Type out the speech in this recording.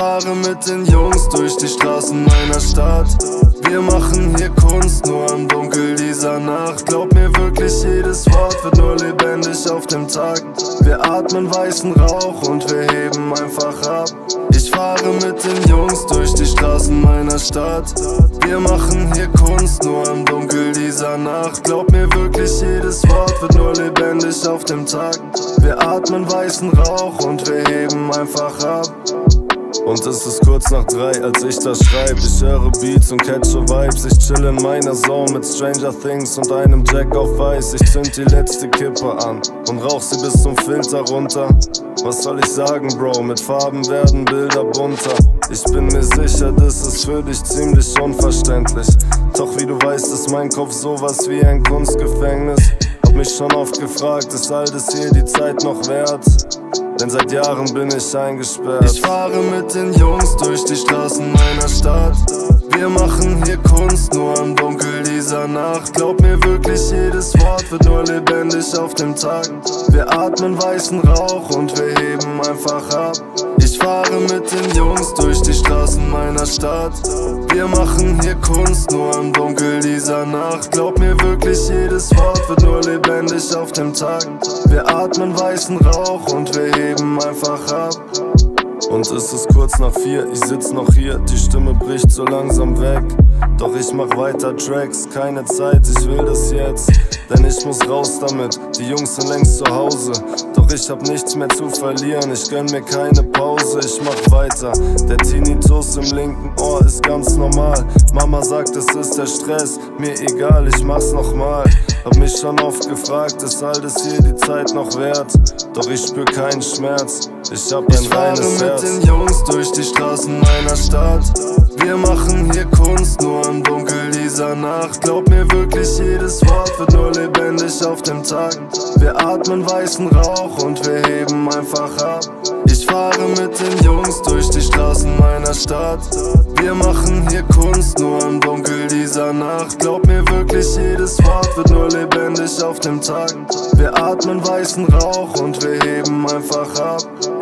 fahre mit den Jungs durch die Straßen meiner Stadt. Wir machen hier Kunst, nur im Dunkel dieser Nacht. Glaub mir wirklich, jedes Wort wird nur lebendig auf dem Takt. Wir atmen weißen Rauch und wir heben einfach ab. Ich fahre mit den Jungs durch die Straßen meiner Stadt. Wir machen hier Kunst, nur im Dunkel dieser Nacht. Glaub mir wirklich, jedes Wort wird nur lebendig auf dem Takt. Wir atmen weißen Rauch und wir heben einfach ab. Und es ist kurz nach 3, als ich das schreib. Ich höre Beats und catche Vibes. Ich chill in meiner Zone mit Stranger Things und einem Jack auf Weiß. Ich zünd die letzte Kippe an und rauch sie bis zum Filter runter. Was soll ich sagen, Bro? Mit Farben werden Bilder bunter. Ich bin mir sicher, das ist für dich ziemlich unverständlich. Doch wie du weißt, ist mein Kopf sowas wie ein Kunstgefängnis. Hab mich schon oft gefragt, ist all das hier die Zeit noch wert? Denn seit Jahren bin ich eingesperrt. Ich fahre mit den Jungs durch die Straßen meiner Stadt. Wir machen hier Kunst, nur im Dunkel dieser Nacht. Glaub mir wirklich, jedes Wort wird nur lebendig auf dem Takt. Wir atmen weißen Rauch und wir heben einfach ab. Ich fahre mit den Jungs durch die Straßen meiner Stadt. Wir machen hier Kunst, nur im Dunkel dieser Nacht. Glaub mir wirklich, jedes Wort wird nur lebendig auf dem Takt. Wir atmen weißen Rauch und wir heben einfach ab. Und es ist kurz nach 4, ich sitz noch hier, die Stimme bricht so langsam weg. Doch ich mach weiter Tracks, keine Zeit, ich will das jetzt. Denn ich muss raus damit, die Jungs sind längst zu Hause. Doch ich hab nichts mehr zu verlieren, ich gönn mir keine Pause, ich mach weiter. Der Tinnitus im linken Ohr ist ganz normal. Mama sagt, es ist der Stress, mir egal, ich mach's nochmal. Hab mich schon oft gefragt, ist all das hier die Zeit noch wert? Doch ich spür keinen Schmerz, ich hab ein reines Herz. Ich fahre mit den Jungs durch die Straßen meiner Stadt. Wir machen hier Kunst, nur im Dunkel dieser Nacht. Glaub mir wirklich, jedes Wort wird nur lebendig auf dem Takt. Wir atmen weißen Rauch und wir heben einfach ab. Ich fahre mit den Jungs durch die Straßen meiner Stadt. Wir machen hier Kunst, nur im Dunkel dieser Nacht. Glaub mir wirklich, jedes Wort wird nur lebendig auf dem Takt. Wir atmen weißen Rauch und wir heben einfach ab.